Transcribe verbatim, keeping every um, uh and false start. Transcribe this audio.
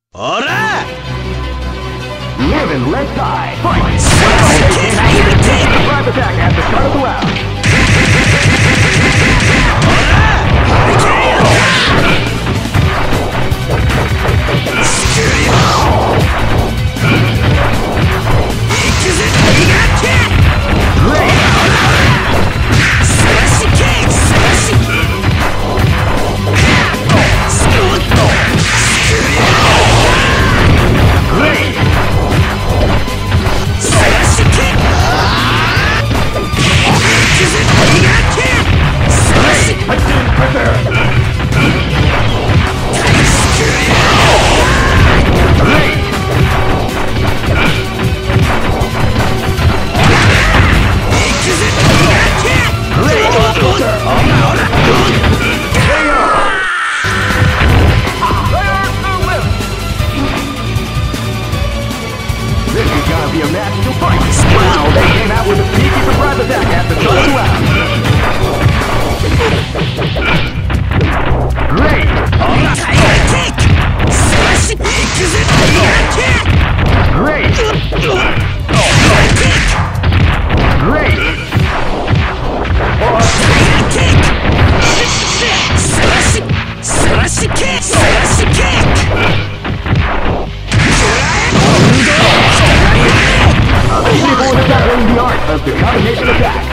おら Live and let die. Fight! Well, they came out with a surprise attack at the start of the round. Be a match to fight. Wow, they came out with a sneaky surprise attack at the start of the round. Great! Great! Great! People is battling the art of the combination attack.